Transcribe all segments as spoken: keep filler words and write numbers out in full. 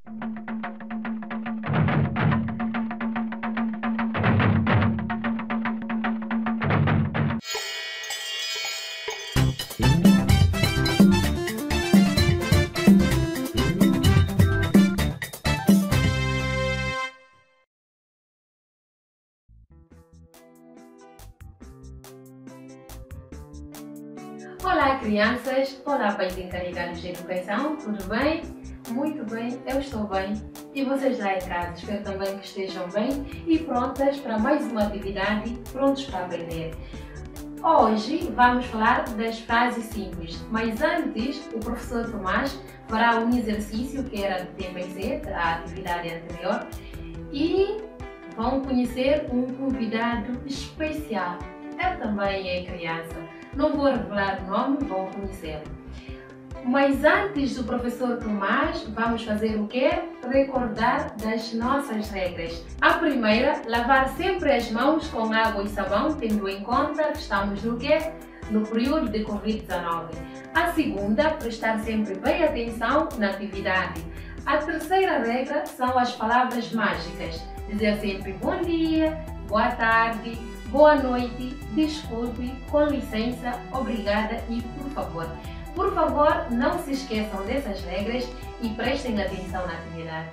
Olá crianças, olá pais encarregados de educação, tudo bem? Muito bem, eu estou bem. E vocês lá em casa, espero também que estejam bem e prontas para mais uma atividade, prontos para aprender. Hoje vamos falar das frases simples, mas antes o professor Tomás fará um exercício que era de T P C, a atividade anterior, e vão conhecer um convidado especial. Ele também é criança. Não vou revelar o nome, vão conhecê-lo. Mas antes do professor Tomás, vamos fazer o quê? Recordar das nossas regras. A primeira, lavar sempre as mãos com água e sabão, tendo em conta que estamos no quê? No período de Covid dezenove. A segunda, prestar sempre bem atenção na atividade. A terceira regra são as palavras mágicas. Dizer sempre bom dia, boa tarde, boa noite, desculpe, com licença, obrigada e por favor. Por favor, não se esqueçam dessas regras e prestem atenção na atividade.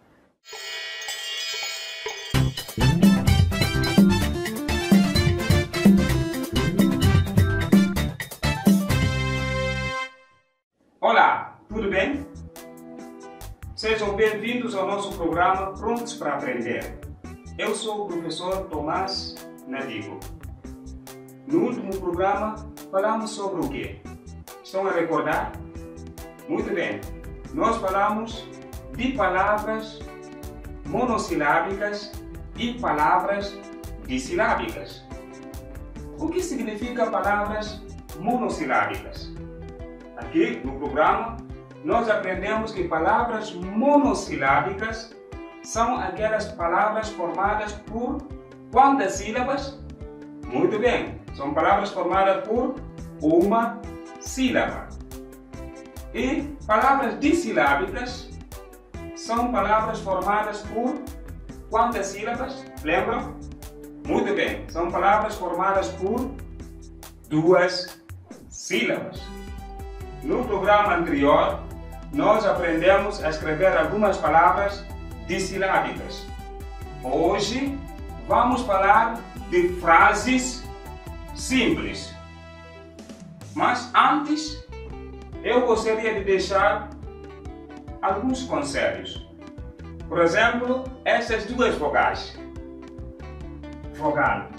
Olá, tudo bem? Sejam bem-vindos ao nosso programa Prontos para Aprender. Eu sou o professor Tomás Nadigo. No último programa, falamos sobre o quê? Estão a recordar? Muito bem. Nós falamos de palavras monossilábicas e palavras dissilábicas. O que significa palavras monossilábicas? Aqui no programa, nós aprendemos que palavras monossilábicas são aquelas palavras formadas por quantas sílabas? Muito bem, são palavras formadas por uma sílaba. E palavras dissilábicas são palavras formadas por quantas sílabas? Lembram? Muito bem, são palavras formadas por duas sílabas. No programa anterior, nós aprendemos a escrever algumas palavras dissilábicas. Hoje, vamos falar de frases simples. Mas antes, eu gostaria de deixar alguns conselhos. Por exemplo, essas duas vogais. Vogal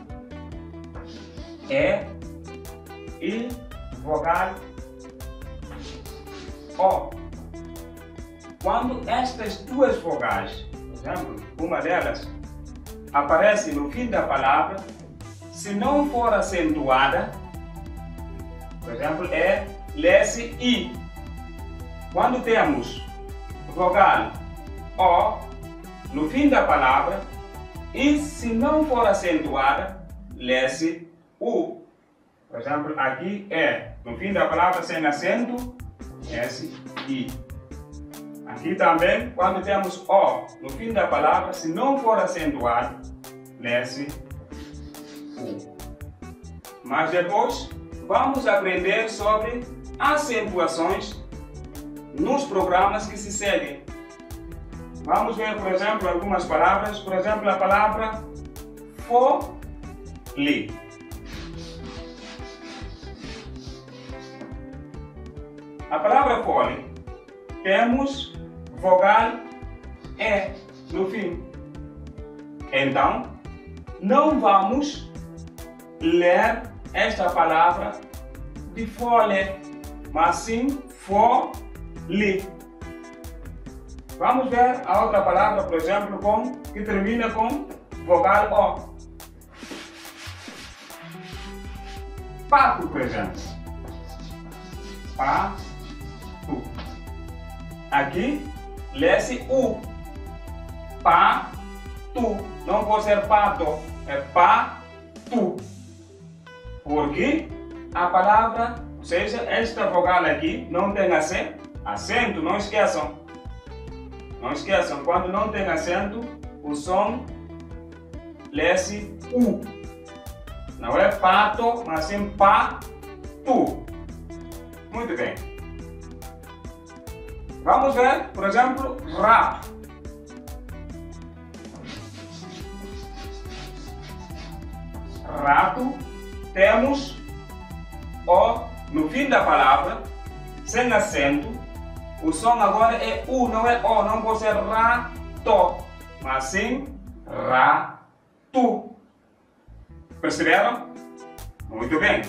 E e vogal O. Quando estas duas vogais, por exemplo, uma delas, aparece no fim da palavra, se não for acentuada, por exemplo, é lê-se I. Quando temos vogal O no fim da palavra, e se não for acentuada, lê-se U. Por exemplo, aqui é no fim da palavra sem acento, lê-se I. Aqui também, quando temos O no fim da palavra, se não for acentuado, lê-se U. Mas depois, vamos aprender sobre acentuações nos programas que se seguem. Vamos ver, por exemplo, algumas palavras. Por exemplo, a palavra fole. A palavra fole, temos vogal E no fim. Então, não vamos ler esta palavra de fole, mas sim fole. Vamos ver a outra palavra, por exemplo, com, que termina com vogal O. Pato, por exemplo. Pato. Aqui, lê-se U. Pato. Não pode ser pato, é pato. Porque a palavra, ou seja, esta vogal aqui não tem acento, não esqueçam. Não esqueçam, quando não tem acento, o som lê-se U. Não é pato, mas sim pato. Muito bem. Vamos ver, por exemplo, rato. Rato, temos O no fim da palavra, sem acento. O som agora é U, não é O, não pode ser rato, mas sim rato. Perceberam? Muito bem.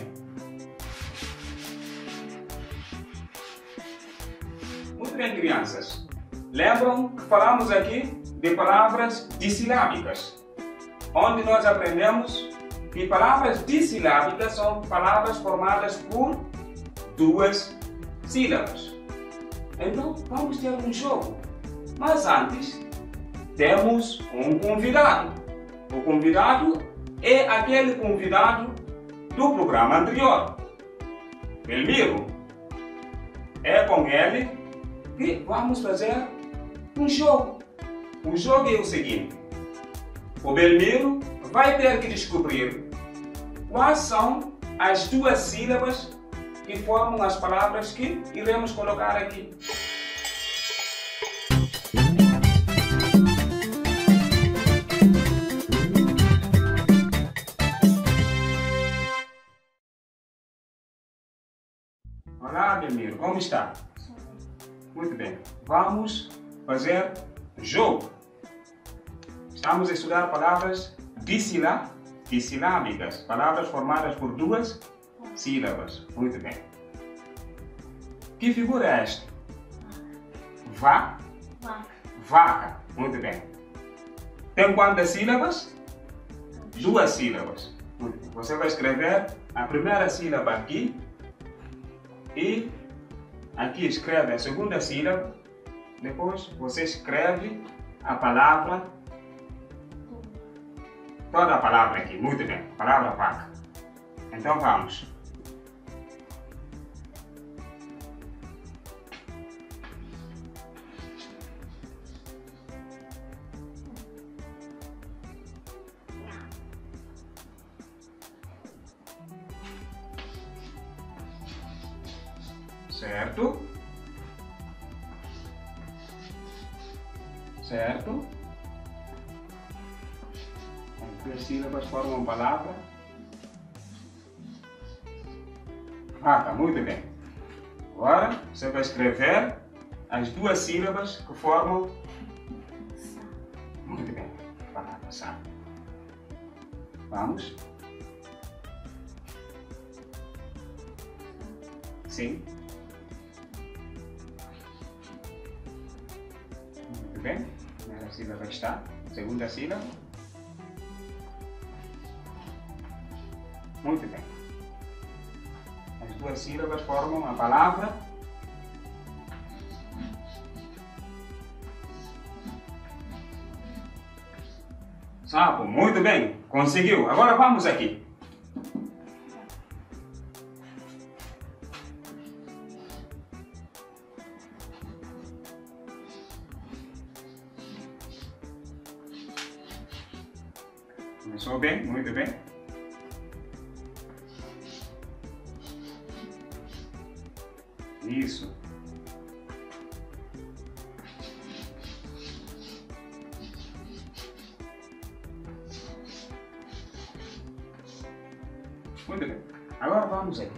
Muito bem, crianças. Lembram que falamos aqui de palavras dissilábicas, onde nós aprendemos que palavras dissilábicas são palavras formadas por duas sílabas. Então, vamos ter um jogo. Mas antes, temos um convidado. O convidado é aquele convidado do programa anterior, Belmiro. É com ele que vamos fazer um jogo. O jogo é o seguinte: o Belmiro vai ter que descobrir quais são as duas sílabas que formam as palavras que iremos colocar aqui. Olá, Belmiro, como está? Muito bem. Vamos fazer jogo. Estamos a estudar palavras dissila, dissilábicas, palavras formadas por duas sílabas. Muito bem. Que figura é esta? Va? Vaca. Vaca. Muito bem. Tem quantas sílabas? Duas sílabas. Muito bem. Você vai escrever a primeira sílaba aqui e aqui escreve a segunda sílaba. Depois você escreve a palavra, toda a palavra aqui. Muito bem. A palavra vaca. Então vamos. Certo? Certo? As duas sílabas formam uma palavra. Vaca, muito bem. Agora você vai escrever as duas sílabas que formam. Muito bem. Palavra sá. Vamos. Sim. Muito bem. Primeira sílaba está. Segunda sílaba. Muito bem. As duas sílabas formam a palavra sapo. Muito bem. Conseguiu. Agora vamos aqui. Começou bem, muito bem. Isso. Muito bem. Agora vamos aí.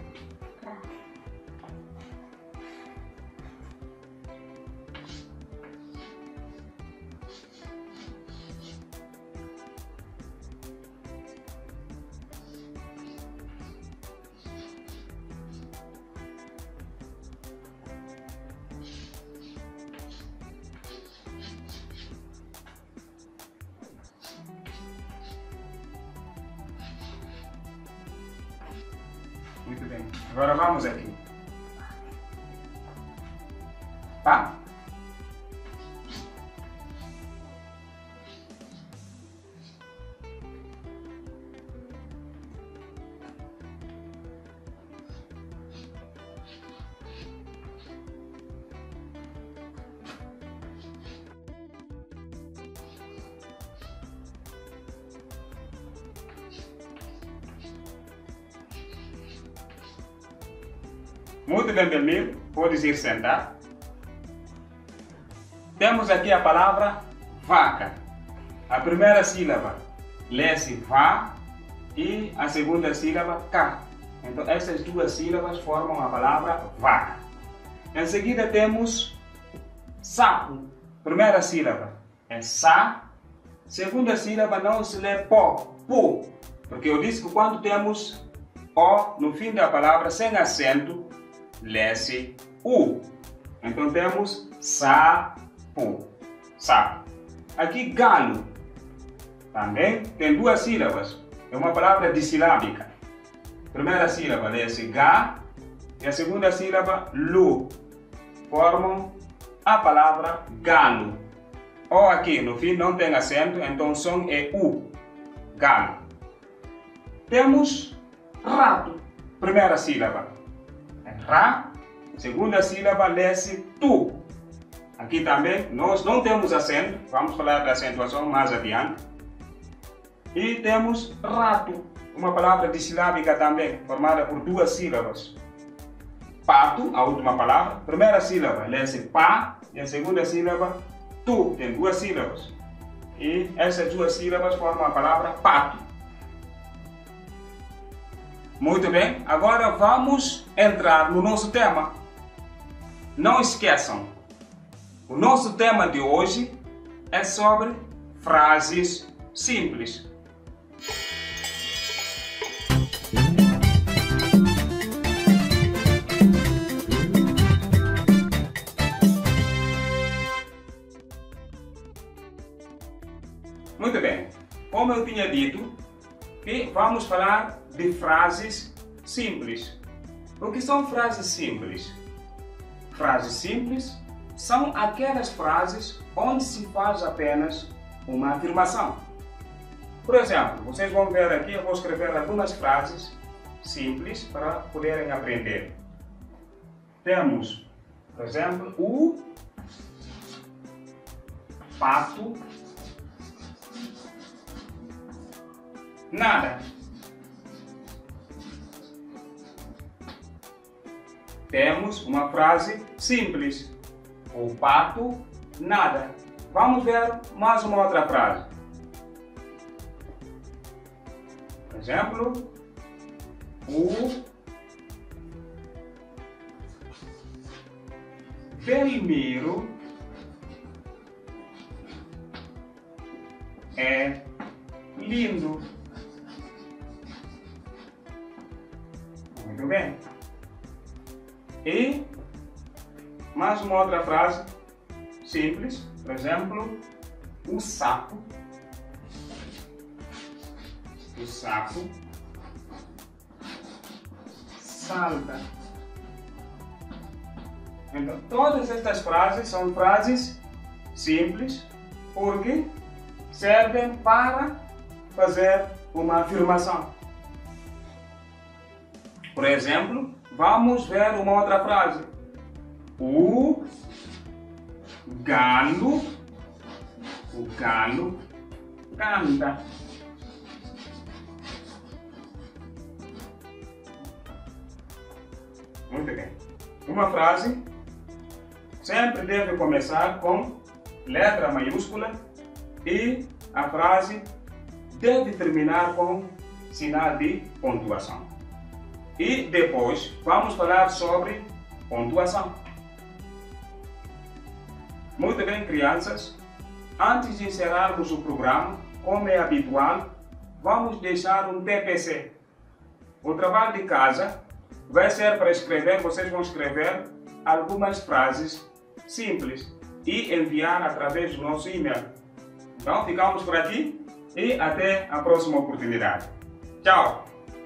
Muito bem. Agora vamos aqui. Pá. Muito bem, Belmiro. Podes ir sentar. Temos aqui a palavra vaca. A primeira sílaba lê-se vá e a segunda sílaba cá. Então essas duas sílabas formam a palavra vaca. Em seguida temos sapo. Primeira sílaba é sa. Segunda sílaba não se lê pó, pu. Porque eu disse que quando temos o no fim da palavra sem acento, lê-se u. Então temos sapo. Sapo. Aqui galo. Também tem duas sílabas. É uma palavra dissilábica. Primeira sílaba lê-se ga e a segunda sílaba lu. Formam a palavra galo. O aqui no fim não tem acento, então o som é u. Galo. Temos rato. Primeira sílaba é ra. Segunda sílaba lê-se tu. Aqui também nós não temos acento. Vamos falar da acentuação mais adiante. E temos rato. Uma palavra dissilábica também, formada por duas sílabas. Pato, a última palavra. Primeira sílaba lê-se pá e a segunda sílaba tu. Tem duas sílabas. E essas duas sílabas formam a palavra pato. Muito bem, agora vamos entrar no nosso tema. Não esqueçam, o nosso tema de hoje é sobre frases simples. Muito bem, como eu tinha dito, que vamos falar de frases simples. O que são frases simples? Frases simples são aquelas frases onde se faz apenas uma afirmação. Por exemplo, vocês vão ver aqui, eu vou escrever algumas frases simples para poderem aprender. Temos, por exemplo, o pato nada. Temos uma frase simples. O pato nada. Vamos ver mais uma outra frase. Por exemplo, o Belmiro é lindo. Muito bem. E mais uma outra frase simples, por exemplo, o sapo. O sapo salta. Então, todas estas frases são frases simples porque servem para fazer uma afirmação. Por exemplo, vamos ver uma outra frase. O galo, o galo canta. Muito bem. Uma frase sempre deve começar com letra maiúscula e a frase deve terminar com sinal de pontuação. E depois vamos falar sobre pontuação. Muito bem, crianças. Antes de encerrarmos o programa, como é habitual, vamos deixar um T P C. O trabalho de casa vai ser para escrever, vocês vão escrever algumas frases simples e enviar através do nosso e-mail. Então, ficamos por aqui e até a próxima oportunidade. Tchau!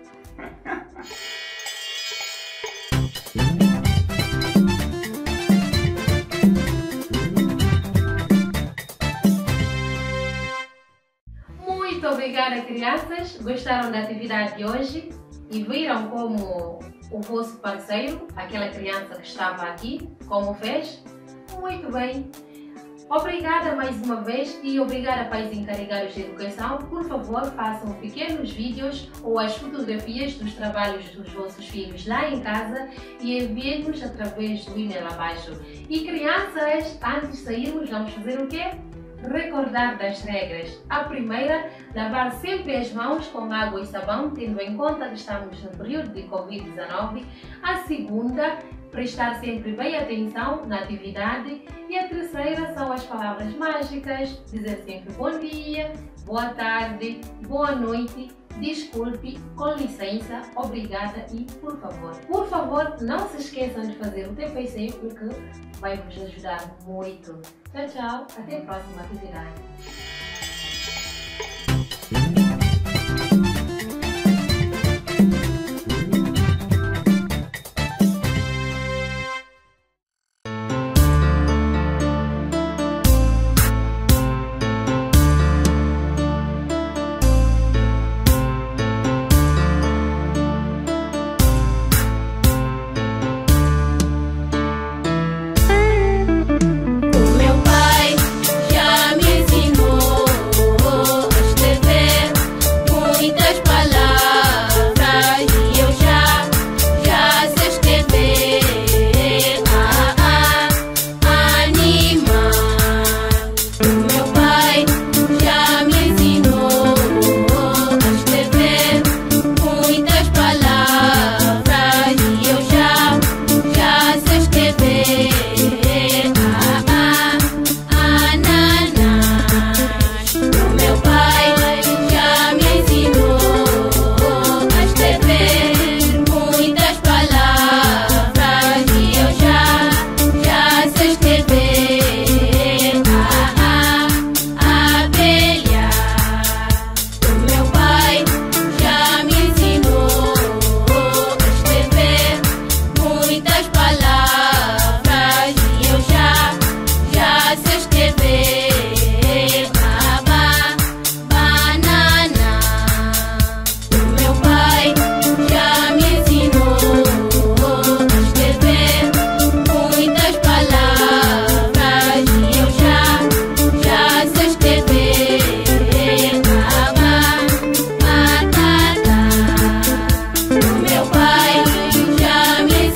Muito obrigada, crianças. Gostaram da atividade de hoje e viram como o vosso parceiro, aquela criança que estava aqui, como fez? Muito bem. Obrigada mais uma vez e obrigada, pais encarregados de educação. Por favor, façam pequenos vídeos ou as fotografias dos trabalhos dos vossos filhos lá em casa e enviem-nos através do e-mail abaixo. E crianças, antes de sairmos, vamos fazer o quê? Recordar das regras. A primeira, lavar sempre as mãos com água e sabão, tendo em conta que estamos no período de covid dezenove. A segunda, prestar sempre bem atenção na atividade. E a terceira são as palavras mágicas, dizer sempre bom dia, boa tarde, boa noite, desculpe, com licença, obrigada e por favor. Por favor, não se esqueçam de fazer o T P C porque vai vos ajudar muito. Tchau, tchau, até a próxima atividade.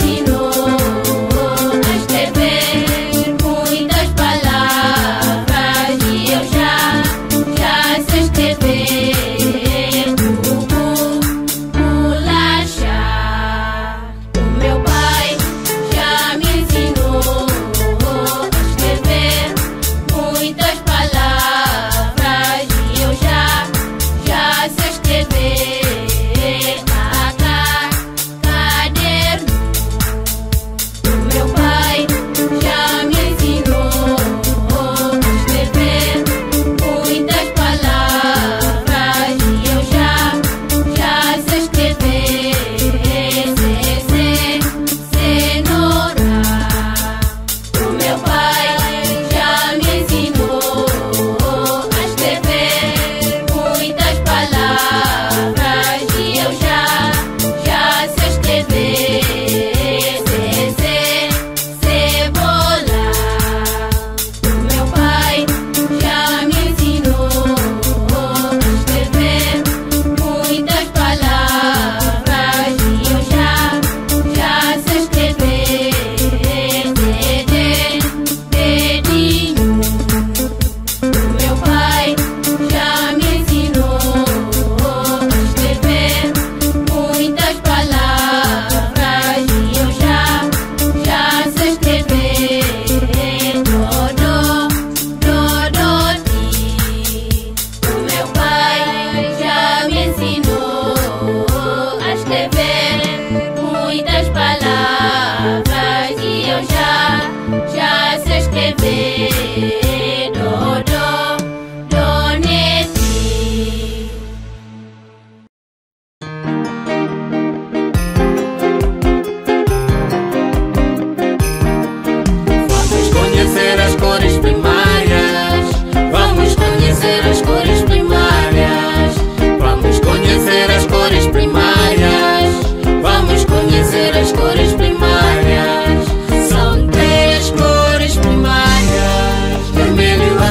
Palavras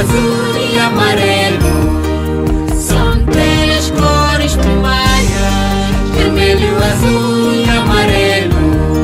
azul e amarelo. São três cores primárias: vermelho, azul e amarelo.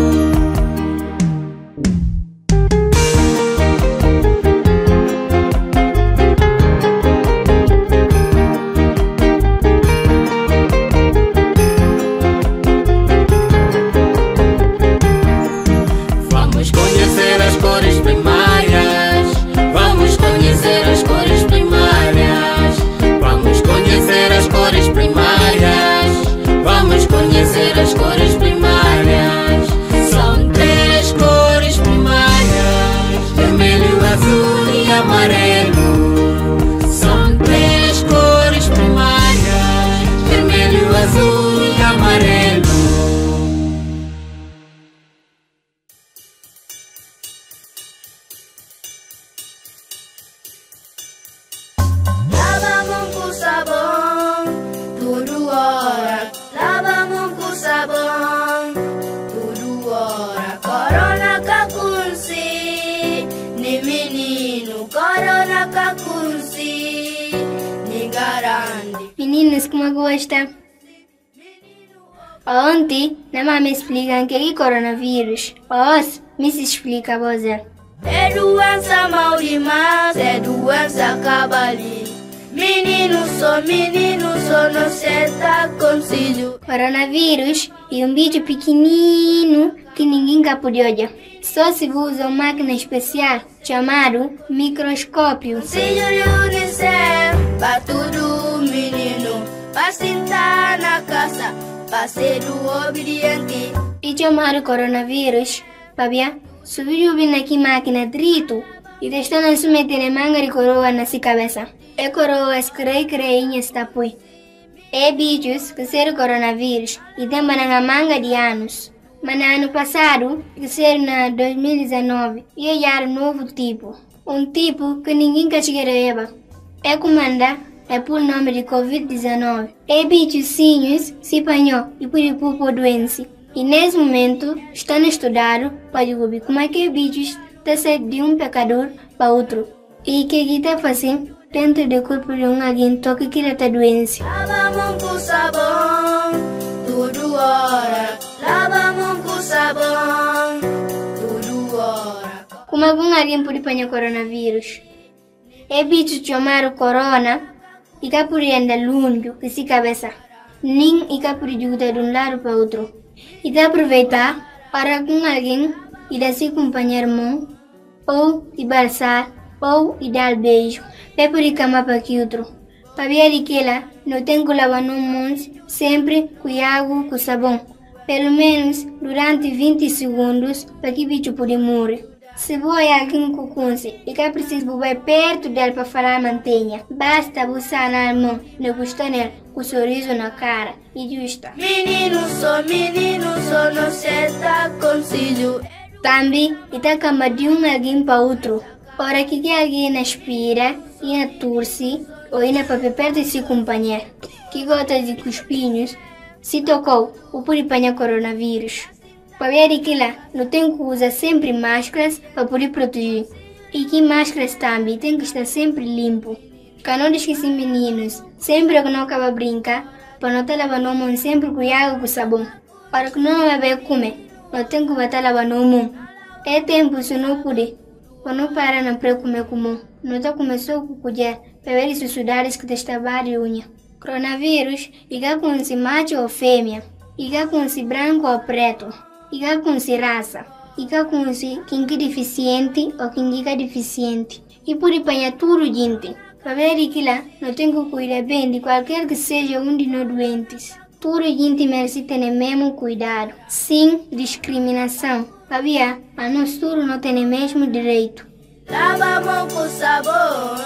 Vamos conhecer as cores primárias. Vamos conhecer as cores primárias. Vamos conhecer as cores primárias. Vamos conhecer as cores primárias. São três cores primárias: vermelho, azul e amarelo. São três cores primárias: vermelho, azul e amarelo. Lava a mão com sabão, tudo hora. Lava a mão com sabão, tudo hora. Corona cacunci, ni menino. Corona cacunci, ni garante. Meninos, como gosta? Ontem, na mãe me explicam que é coronavírus. Hoje, me se explica você. É doença mal demais, é doença cabali. Menino só, menino só, não senta conselho. Coronavírus é um bicho pequenino que ninguém pode olhar. Só se usa uma máquina especial chamada microscópio. Conselho de Unicef, pra tudo menino. Pra sentar na casa, pra ser o obediente. E chamado coronavírus, babia, subiu bem aqui máquina trito e testando se meter em manga de coroa na sua cabeça. É coroa escrei creinha está pui. É bichos que ser coronavírus e tem na manga de anos. Mas no ano passado, que ser na dois mil e dezenove, ia já um novo tipo. Um tipo que ninguém castigareva. É comanda, é por nome de covid dezenove. É bichozinhos se apanhou e por por doença. E nesse momento, estão estudando para descobrir como é que bichos está saindo de um pecador para outro. E que está fazendo dentro do corpo de um alguém toque que ele está doença. Lava a mão com sabão, tudo hora. Lava a mão com sabão, tudo hora. Como algum alguém pode apanhar coronavírus? É bicho chamado corona e cá por andar longe que se cabeça. Nem e cá por ajudar de um lado para outro. E de aproveitar para com alguém e de se acompanhar mão, ou de balsar, ou de dar beijo. É por cama para que outro. Para ver que ela não tem que lavar no mãos sempre com água com sabão. Pelo menos durante vinte segundos para que o bicho pode morrer. Se você é alguém com câncer e que precisa ir perto dela para falar mantenha, basta buscar na mão, não custa nela, com um sorriso na cara e justa. Menino só, menino só, não senta conselho. Também está cama de um alguém para outro. Ora que, que alguém aspira e na torce ou ainda para perto de se acompanhar. Que gotas de cuspinhos se tocou ou pode apanhar coronavírus. Para ver que lá não tem que usar sempre máscaras para poder proteger. E que máscaras também tem que estar sempre limpo. Canão de esquecer meninos, sempre que não acaba brincar, para não estar lavando a mão sempre com água com sabão. Para que não vai comer, não tem que estar lavando a mão. É tempo se não puder. Quando não para não para comer com mão, não está começou com colher, para ver se sudares que está várias unha. Coronavírus, igual com se macho ou fêmea, igual com se branco ou preto, igual com se raça, igual com se quem é deficiente ou quem é deficiente. E por apanhar tudo gente, para ver que lá não tem que cuidar bem de qualquer que seja um de nós doentes. Tudo gente merece ter o mesmo cuidado, sem discriminação. Para ver, a nós tudo não tem o mesmo direito. Lava a mão com sabão,